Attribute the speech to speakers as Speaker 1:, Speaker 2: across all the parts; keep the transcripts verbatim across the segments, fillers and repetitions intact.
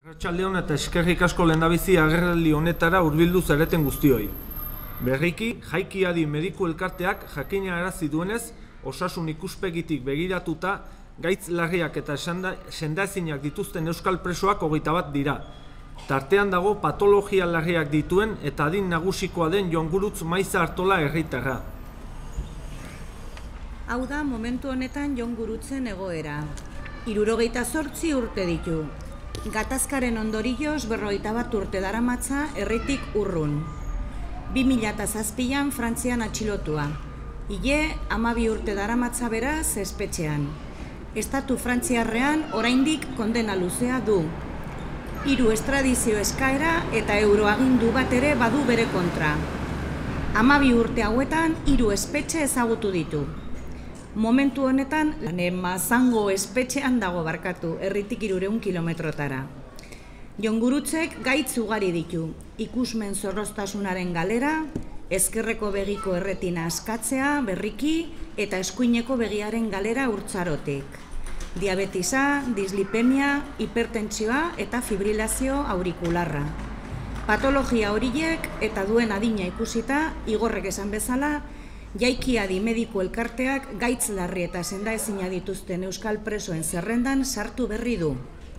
Speaker 1: Arratsaldeon eta eskerrik asko lehendabizi agerraldi honetara hurbildu zareten guztioi. Berriki, Jaiki Adi Mediku Elkarteak jakinarazi duenez, osasun ikuspegitik begiratuta, gaitz larriak eta sendaezinak dituzten euskal presoak hogeita bat dira. Tartean dago patologia larriak dituen eta adin nagusikoa den Jon Gurutz Maiza Artola herritarra.
Speaker 2: Hau da momentu honetan Jon Gurutzen egoera. Hirurogeita zortzi urte ditu. Gatazkaren ondorioz berrogeita bat urte daramatza herritik urrun. bi mila zazpian Frantzian atxilotua. Ile hamabi urte daramatza beraz espetxean. Estatu frantziarrean oraindik kondena luzea du. Hiru estradizio eskaera eta euroagindu bat ere badu bere kontra. hamabi urte hauetan hiru espetxe ezagutu ditu. Momentu honetan, Mazango espetxean dago barkatu, herritik hirurehun kilometrotara. Jon Gurutzek gaitz ugari ditu, ikusmen zorroztasunaren galera, ezkerreko begiko erretina askatzea, berriki, eta eskuineko begiaren galera urtzarotik. Diabetisa, dislipemia, hipertentsioa eta fibrilazio aurikularra. Patologia horiek eta duen adina ikusita, igorrek esan bezala, Jaiki Adi Mediku Elkarteak gaitz larri eta sendaezina dituzten euskal presoen zerrendan sartu berri du.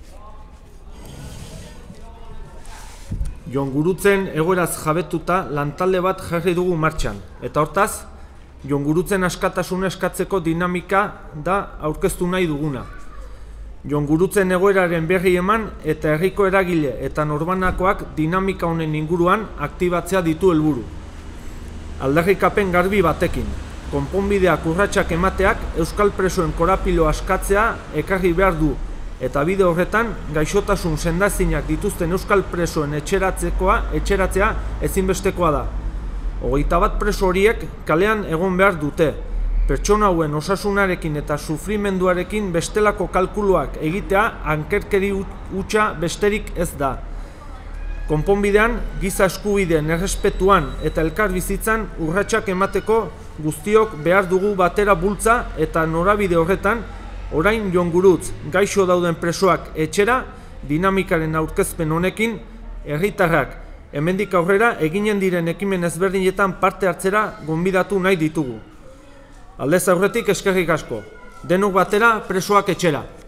Speaker 1: Jon Gurutzen egoeraz jabetuta lantalde bat jarri dugu martxan, eta hortaz, Jon Gurutzen askatasuna eskatzeko dinamika da aurkeztu nahi duguna. Jon Gurutzen egoeraren berri eman eta herriko eragile eta norbanakoak dinamika honen inguruan aktibatzea ditu helburu. Aldarrikapen garbi batekin, konponbideak urratsak emateak euskal presoen korapilo askatzea ekarri behar du, eta bide horretan gaixotasun sendaezinak dituzten euskal presoen etxeratzekoa etxeratzea ezinbestekoa da. Hogeita bat preso horiek kalean egon behar dute, pertsona hauen osasunarekin eta sufrimenduarekin bestelako kalkuluak egitea ankerkeri hutsa besterik ez da. Konponbidean, giza eskubideen errespetuan eta elkar bizitzan urratsak emateko guztiok behar dugu batera bultza eta norabide horretan, orain Jon Gurutz gaixo dauden presoak etxera, dinamikaren aurkezpen honekin, herritarrak hemendik aurrera eginen diren ekimen ezberdinetan parte hartzera gonbidatu nahi ditugu. Aldez aurretik eskerrik asko, denok batera presoak etxera.